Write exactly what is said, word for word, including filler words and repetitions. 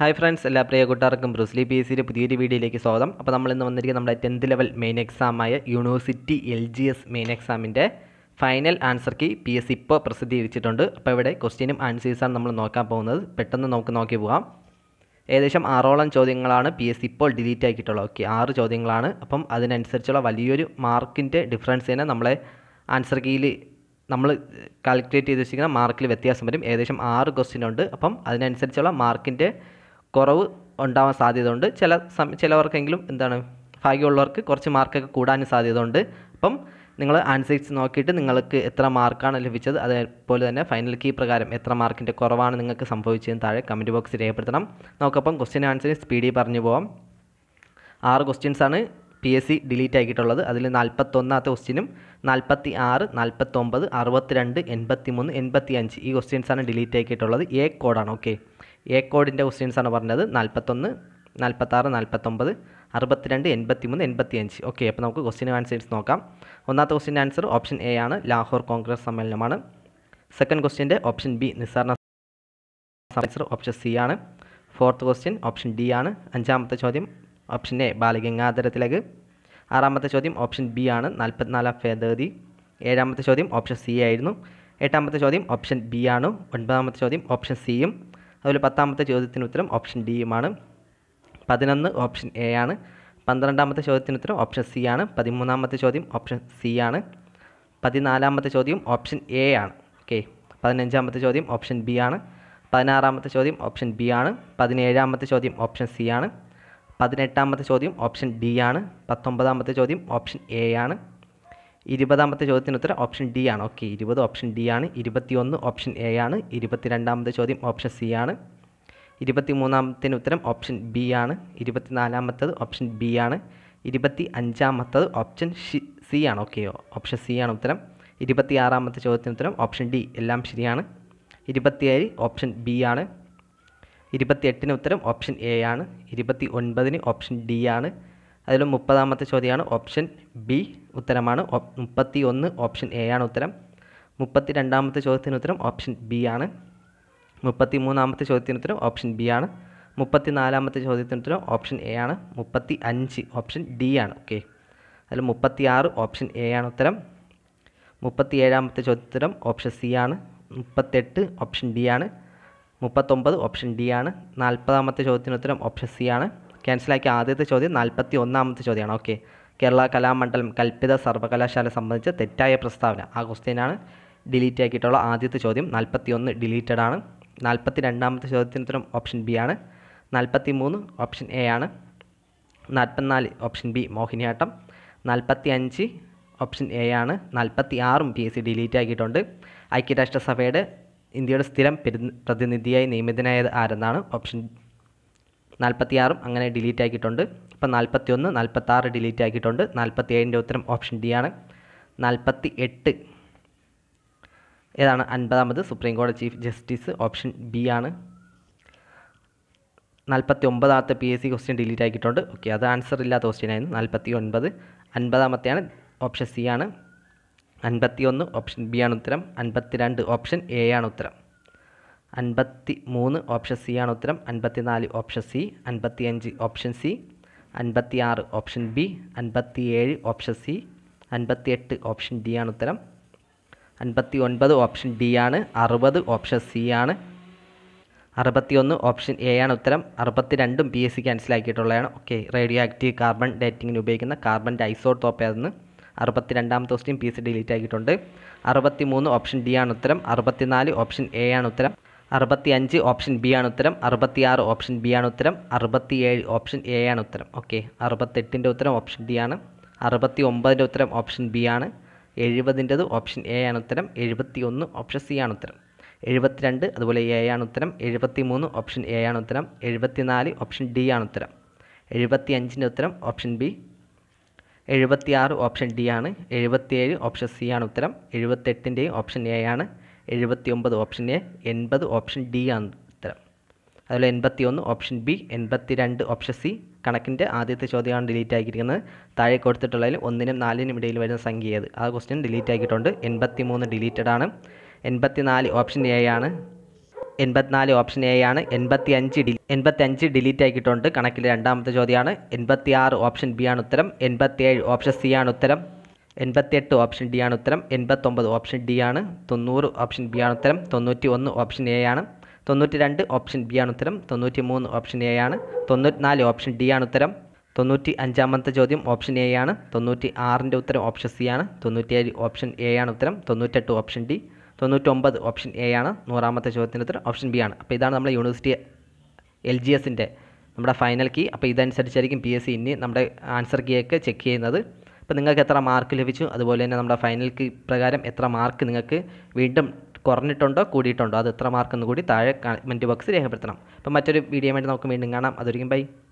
Hi friends, എല്ലാ പ്രിയ കൂട്ടുകാർക്കും ബ്രൂക്ലീ P S സിയുടെ പുതിയൊരു വീഡിയോയിലേക്ക് സ്വാഗതം. അപ്പോൾ നമ്മൾ ഇന്ന് വന്നിരിക്കുന്നത് നമ്മുടെ ടെൻത്ത് ലെവൽ മെയിൻ എക്സാമായ university L G S main എക്സാമിൻ്റെ final answer key P S C ഇപ്പോൾ പ്രസിദ്ധീകരിച്ചിട്ടുണ്ട്. അപ്പോൾ ഇവിടെ ക്വസ്റ്റ്യനും ആൻസേഴ്സാണ് നമ്മൾ നോക്കാൻ പോകുന്നത്. പെട്ടെന്ന് നമുക്ക് നോക്കി പോകാം. ഏകദേശം ആറോളം ചോദ്യങ്ങളാണ് പി എസ് സി ഇപ്പോൾ ഡിലീറ്റ് ആക്കിയിട്ടുള്ളത്. ഓക്കെ, ആറ് ചോദ്യങ്ങളാണ്. അപ്പം അതിനനുസരിച്ചുള്ള വലിയൊരു മാർക്കിൻ്റെ ഡിഫറൻസ് തന്നെ നമ്മളെ ആൻസർ കീയിൽ നമ്മൾ കാൽക്കുലേറ്റ് ചെയ്ത് വെച്ചിരിക്കുന്ന മാർക്കിൽ വ്യത്യാസം വരും. ഏകദേശം ആറ് ക്വസ്റ്റ്യൻ ഉണ്ട്. അപ്പം അതിനനുസരിച്ചുള്ള മാർക്കിൻ്റെ കുറവ് ഉണ്ടാവാൻ സാധ്യതയുണ്ട്. ചില സമ ചിലവർക്കെങ്കിലും എന്താണ് ഭാഗ്യമുള്ളവർക്ക് കുറച്ച് മാർക്കൊക്കെ കൂടാനും സാധ്യതയുണ്ട്. അപ്പം നിങ്ങൾ ആൻസേഴ്സ് നോക്കിയിട്ട് നിങ്ങൾക്ക് എത്ര മാർക്കാണ് ലഭിച്ചത്, അതേപോലെ തന്നെ ഫൈനൽ കീ പ്രകാരം എത്ര മാർക്കിൻ്റെ കുറവാണ് നിങ്ങൾക്ക് സംഭവിച്ചതെന്ന് താഴെ കമൻറ്റ് ബോക്സിൽ രേഖപ്പെടുത്തണം. നമുക്കപ്പം ക്വസ്റ്റ്യൻ ആൻസർ സ്പീഡിൽ പറഞ്ഞു പോകാം. ആറ് ക്വസ്റ്റ്യൻസാണ് പി എസ് സി ഡിലീറ്റ് ആക്കിയിട്ടുള്ളത്. അതിൽ നാൽപ്പത്തൊന്നാമത്തെ ക്വസ്റ്റ്യനും നാൽപ്പത്തി ആറ് നാൽപ്പത്തൊമ്പത് അറുപത്തിരണ്ട് എൺപത്തി മൂന്ന് എൺപത്തി അഞ്ച് ഈ ക്വസ്റ്റ്യൻസാണ് ഡിലീറ്റ് ആക്കിയിട്ടുള്ളത്. എ കോഡാണ്. ഓക്കെ, എ കോഡിൻ്റെ ക്വസ്റ്റ്യൻസാണ് പറഞ്ഞത്. നാൽപ്പത്തൊന്ന് നാൽപ്പത്താറ് നാൽപ്പത്തൊമ്പത് അറുപത്തിരണ്ട് എൺപത്തി മൂന്ന് എൺപത്തി അഞ്ച്. ഓക്കെ, അപ്പോൾ നമുക്ക് ക്വസ്റ്റ്യൻ ആൻസേഴ്സ് നോക്കാം. ഒന്നാമത്തെ ക്വസ്റ്റ്യൻ ആൻസർ ഓപ്ഷൻ എ ആണ്, ലാഹോർ കോൺഗ്രസ് സമ്മേളനമാണ്. സെക്കൻഡ് ക്വസ്റ്റ്യൻ്റെ option B, Nisar answer option C ആണ്. ഫോർത്ത് ക്വസ്റ്റ്യൻ ഓപ്ഷൻ ഡി ആണ്. അഞ്ചാമത്തെ ചോദ്യം ഓപ്ഷൻ എ, ബാലഗംഗാധര തിലക്. ആറാമത്തെ ചോദ്യം ഓപ്ഷൻ ബി ആണ്, നാൽപ്പത്തിനാലാം ഭേദഗതി. ഏഴാമത്തെ ചോദ്യം ഓപ്ഷൻ സി ആയിരുന്നു. എട്ടാമത്തെ ചോദ്യം ഓപ്ഷൻ ബി ആണ്. ഒൻപതാമത്തെ ചോദ്യം ഓപ്ഷൻ സിയും. അതുപോലെ പത്താമത്തെ ചോദ്യത്തിന് ഉത്തരം ഓപ്ഷൻ ഡിയുമാണ്. പതിനൊന്ന് ഓപ്ഷൻ എ ആണ്. പന്ത്രണ്ടാമത്തെ ചോദ്യത്തിന് ഉത്തരം ഓപ്ഷൻ സി ആണ്. പതിമൂന്നാമത്തെ ചോദ്യം ഓപ്ഷൻ സി ആണ്. പതിനാലാമത്തെ ചോദ്യം ഓപ്ഷൻ എ ആണ്. ഓക്കെ, പതിനഞ്ചാമത്തെ ചോദ്യം ഓപ്ഷൻ ബി ആണ്. പതിനാറാമത്തെ ചോദ്യം ഓപ്ഷൻ ബി ആണ്. പതിനേഴാമത്തെ ചോദ്യം ഓപ്ഷൻ സി ആണ്. പതിനെട്ടാമത്തെ ചോദ്യം ഓപ്ഷൻ ഡി ആണ്. പത്തൊമ്പതാമത്തെ ചോദ്യം ഓപ്ഷൻ എ ആണ്. ഇരുപതാമത്തെ ചോദ്യത്തിന് ഉത്തരം ഓപ്ഷൻ ഡി ആണ്. ഓക്കെ, ഇരുപത് ഓപ്ഷൻ ഡി ആണ്. ഇരുപത്തിയൊന്ന് ഓപ്ഷൻ എ ആണ്. ഇരുപത്തിരണ്ടാമത്തെ ചോദ്യം ഓപ്ഷൻ സി ആണ്. ഇരുപത്തി മൂന്നാമത്തിന് ഉത്തരം ഓപ്ഷൻ ബി ആണ്. ഇരുപത്തിനാലാമത്തത് ഓപ്ഷൻ ബി ആണ്. ഇരുപത്തി അഞ്ചാമത്തത് ഓപ്ഷൻ സി ആണ്. ഓക്കെ, ഓപ്ഷൻ സി ആണ് ഉത്തരം. ഇരുപത്തി ആറാമത്തെ ചോദ്യത്തിന് ഉത്തരം ഓപ്ഷൻ ഡി, എല്ലാം ശരിയാണ്. ഇരുപത്തിയേഴ് ഓപ്ഷൻ ബി ആണ്. ഇരുപത്തിയെട്ടിന് ഉത്തരം ഓപ്ഷൻ എ ആണ്. ഇരുപത്തി ഒൻപതിന് ഓപ്ഷൻ ഡി ആണ്. അതിൽ മുപ്പതാമത്തെ ചോദ്യമാണ് ഓപ്ഷൻ ബി ഉത്തരമാണ്. മുപ്പത്തി ഒന്ന് ഓപ്ഷൻ എ ആണ് ഉത്തരം. മുപ്പത്തി രണ്ടാമത്തെ ചോദ്യത്തിന് ഉത്തരം ഓപ്ഷൻ ബി ആണ്. മുപ്പത്തി മൂന്നാമത്തെ ചോദ്യത്തിന് ഉത്തരം ഓപ്ഷൻ ബി ആണ്. മുപ്പത്തി നാലാമത്തെ ചോദ്യത്തിന് ഉത്തരം ഓപ്ഷൻ എ ആണ്. മുപ്പത്തി അഞ്ച് ഓപ്ഷൻ ഡി ആണ്. ഓക്കെ, അതിൽ മുപ്പത്തി ആറ് ഓപ്ഷൻ എ ആണ് ഉത്തരം. മുപ്പത്തി ഏഴാമത്തെ ചോദ്യത്തിനും ഓപ്ഷൻ സി ആണ്. മുപ്പത്തെട്ട് ഓപ്ഷൻ ഡി ആണ്. മുപ്പത്തൊമ്പത് ഓപ്ഷൻ ഡി ആണ്. നാൽപ്പതാമത്തെ ചോദ്യത്തിന് ഉത്തരം ഓപ്ഷൻ സി ആണ്. ക്യാൻസലാക്കിയ ആദ്യത്തെ ചോദ്യം നാൽപ്പത്തി ഒന്നാമത്തെ ചോദ്യമാണ്. ഓക്കെ, കേരള കലാമണ്ഡലം കൽപ്പിത സർവകലാശാല സംബന്ധിച്ച തെറ്റായ പ്രസ്താവന, ആ ക്വസ്റ്റ്യനാണ് ഡിലീറ്റ് ആക്കിയിട്ടുള്ള ആദ്യത്തെ ചോദ്യം. നാൽപ്പത്തി ഒന്ന് ഡിലീറ്റഡ് ആണ്. നാൽപ്പത്തി രണ്ടാമത്തെ ചോദ്യത്തിന് ഉത്തരം ഓപ്ഷൻ ബി ആണ്. നാൽപ്പത്തി മൂന്ന് ഓപ്ഷൻ എ ആണ്. നാൽപ്പത്തിനാല് ഓപ്ഷൻ ബി, മോഹിനിയാട്ടം. നാൽപ്പത്തി അഞ്ച് ഓപ്ഷൻ എ ആണ്. നാൽപ്പത്തി ആറും പി എസ് സി ഡിലീറ്റ് ആക്കിയിട്ടുണ്ട്. ഐക്യരാഷ്ട്രസഭയുടെ ഇന്ത്യയുടെ സ്ഥിരം പ്രതിനിധിയായി നിയമിതനായത് ആരെന്നാണ് ഓപ്ഷൻ നാൽപ്പത്തി ആറും അങ്ങനെ ഡിലീറ്റ് ആക്കിയിട്ടുണ്ട്. ഇപ്പം നാൽപ്പത്തി ഒന്ന് നാൽപ്പത്താറ് ഡിലീറ്റ് ആക്കിയിട്ടുണ്ട്. നാൽപ്പത്തി ഏഴിൻ്റെ ഉത്തരം ഓപ്ഷൻ ഡി ആണ്. നാൽപ്പത്തി എട്ട് ഏതാണ്, അൻപതാമത് സുപ്രീം കോടതി ചീഫ് ജസ്റ്റിസ്, ഓപ്ഷൻ ബി ആണ്. നാൽപ്പത്തി ഒമ്പതാമത്തെ P S C question delete ആക്കിയിട്ടുണ്ട്. ഓക്കെ, അത് ആൻസർ ഇല്ലാത്ത ക്വസ്റ്റ്യൻ ആയിരുന്നു. നാൽപ്പത്തി ഒൻപത് അൻപതാമത്തെയാണ്, ഓപ്ഷൻ സി ആണ്. അൻപത്തി ഒന്ന് ഓപ്ഷൻ ബി ആണ് ഉത്തരം. അൻപത്തി രണ്ട് ഓപ്ഷൻ എ ആണ് ഉത്തരം. അൻപത്തി മൂന്ന് ഓപ്ഷൻ സി ആണ് ഉത്തരം. അൻപത്തി നാല് ഓപ്ഷൻ സി. അൻപത്തി അഞ്ച് ഓപ്ഷൻ സി. അൻപത്തി ആറ് ഓപ്ഷൻ ബി. അൻപത്തി ഏഴ് ഓപ്ഷൻ സി. അൻപത്തി എട്ട് ഓപ്ഷൻ ഡി ആണ് ഉത്തരം. അൻപത്തി ഒൻപത് ഓപ്ഷൻ ഡി ആണ്. അറുപത് ഓപ്ഷൻ സി ആണ്. അറുപത്തി ഒന്ന് ഓപ്ഷൻ എ ആണ് ഉത്തരം. അറുപത്തി രണ്ടും പി എസ് സി ക്യാൻസലാക്കിയിട്ടുള്ളതാണ്. ഓക്കെ, റേഡിയോ ആക്റ്റീവ് കാർബൺ ഡേറ്റിങ്ങിന് ഉപയോഗിക്കുന്ന കാർബണിൻ്റെ ഐസോടോപ്പ് ആയിരുന്നു. അറുപത്തി രണ്ടാമത്തെ question P S C delete ആക്കിയിട്ടുണ്ട്. അറുപത്തി മൂന്ന് ഓപ്ഷൻ ഡി ആണ് ഉത്തരം. അറുപത്തിനാല് ഓപ്ഷൻ എ ആണ് ഉത്തരം. അറുപത്തി അഞ്ച് ഓപ്ഷൻ ബി ആണ് ഉത്തരം. അറുപത്തി ആറ് ഓപ്ഷൻ ബി ആണ് ഉത്തരം. അറുപത്തി ഏഴ് ഓപ്ഷൻ എ ആണ് ഉത്തരം. ഓക്കെ, അറുപത്തെട്ടിൻ്റെ ഉത്തരം ഓപ്ഷൻ ഡി ആണ്. അറുപത്തി ഒമ്പതിൻ്റെ ഉത്തരം ഓപ്ഷൻ ബി ആണ്. എഴുപതിൻ്റെത് ഓപ്ഷൻ എ ആണ് ഉത്തരം. എഴുപത്തി ഒന്ന് ഓപ്ഷൻ സി ആണ് ഉത്തരം. എഴുപത്തിരണ്ട് അതുപോലെ എ ആണ് ഉത്തരം. എഴുപത്തി മൂന്ന് ഓപ്ഷൻ എ ആണ് ഉത്തരം. എഴുപത്തി നാല് ഓപ്ഷൻ ഡി ആണ് ഉത്തരം. എഴുപത്തി അഞ്ചിൻ്റെ ഉത്തരം ഓപ്ഷൻ ബി. എഴുപത്തി ആറ് ഓപ്ഷൻ ഡി ആണ്. എഴുപത്തിയേഴ് ഓപ്ഷൻ സി ആണ് ഉത്തരം. എഴുപത്തെട്ടിൻ്റെയും ഓപ്ഷൻ എ ആണ്. എഴുപത്തി ഒമ്പത് ഓപ്ഷൻ എ. എൺപത് ഓപ്ഷൻ ഡി ആണ് ഉത്തരം. അതുപോലെ എൺപത്തി ഒന്ന് ഓപ്ഷൻ ബി. എൺപത്തി രണ്ട് ഓപ്ഷൻ സി. കണക്കിൻ്റെ ആദ്യത്തെ ചോദ്യമാണ് ഡിലീറ്റ് ആക്കിയിരിക്കുന്നത്. താഴെ കൊടുത്തിട്ടുള്ളതിൽ ഒന്നിനും നാലിനും ഇടയിൽ വരുന്ന സംഖ്യ ഏത്, ആ ക്വസ്റ്റ്യൻ ഡിലീറ്റ് ആക്കിയിട്ടുണ്ട്. എൺപത്തി മൂന്ന് ഡിലീറ്റഡ് ആണ്. എൺപത്തി നാല് ഓപ്ഷൻ എ ആണ്. എൺപത്തിനാല് ഓപ്ഷൻ എ ആണ്. എൺപത്തി അഞ്ച് ഡി എൺപത്തി അഞ്ച് ഡിലീറ്റ് ആക്കിയിട്ടുണ്ട്. കണക്കിലെ രണ്ടാമത്തെ ചോദ്യമാണ്. എൺപത്തി ആറ് ഓപ്ഷൻ ബി ആണ് ഉത്തരം. എൺപത്തിയേഴ് ഓപ്ഷൻ സി ആണ് ഉത്തരം. എൺപത്തിയെട്ട് ഓപ്ഷൻ ഡി ആണ് ഉത്തരം. എൺപത്തൊമ്പത് ഓപ്ഷൻ ഡി ആണ്. തൊണ്ണൂറ് ഓപ്ഷൻ ബി ആണ് ഉത്തരം. തൊണ്ണൂറ്റി ഒന്ന് ഓപ്ഷൻ എ ആണ്. തൊണ്ണൂറ്റി രണ്ട് ഓപ്ഷൻ ബി ആണ് ഉത്തരം. തൊണ്ണൂറ്റി മൂന്ന് ഓപ്ഷൻ എ ആണ്. തൊണ്ണൂറ്റിനാല് ഓപ്ഷൻ ഡി ആണ് ഉത്തരം. തൊണ്ണൂറ്റി അഞ്ചാമത്തെ ചോദ്യം ഓപ്ഷൻ എ ആണ്. തൊണ്ണൂറ്റി ആറിൻ്റെ ഉത്തരം ഓപ്ഷൻ സി ആണ്. തൊണ്ണൂറ്റിയേഴ് ഓപ്ഷൻ എ ആണ് ഉത്തരം. തൊണ്ണൂറ്റെട്ട് ഓപ്ഷൻ ഡി. തൊണ്ണൂറ്റൊമ്പത് ഓപ്ഷൻ എ ആണ്. നൂറാമത്തെ ചോദ്യത്തിൻ്റെ ഉത്തരം ഓപ്ഷൻ ബി ആണ്. അപ്പോൾ ഇതാണ് നമ്മുടെ യൂണിവേഴ്സിറ്റി എൽ ജി എസിൻ്റെ നമ്മുടെ ഫൈനൽ കീ. അപ്പോൾ ഇതനുസരിച്ചായിരിക്കും പി എസ് സി ഇനി നമ്മുടെ ആൻസർ കീ ഒക്കെ ചെക്ക് ചെയ്യുന്നത്. അപ്പോൾ നിങ്ങൾക്ക് എത്ര മാർക്ക് ലഭിച്ചു, അതുപോലെ തന്നെ നമ്മുടെ ഫൈനൽ കീ പ്രകാരം എത്ര മാർക്ക് നിങ്ങൾക്ക് വീണ്ടും കുറഞ്ഞിട്ടുണ്ടോ കൂടിയിട്ടുണ്ടോ, അത് എത്ര മാർക്കെന്ന് കൂടി താഴെ കമൻറ്റ് ബോക്സിൽ രേഖപ്പെടുത്തണം. അപ്പോൾ മറ്റൊരു വീഡിയോ വേണ്ടി നമുക്ക് വീണ്ടും കാണാം. അതൊരിക്കും ബൈ.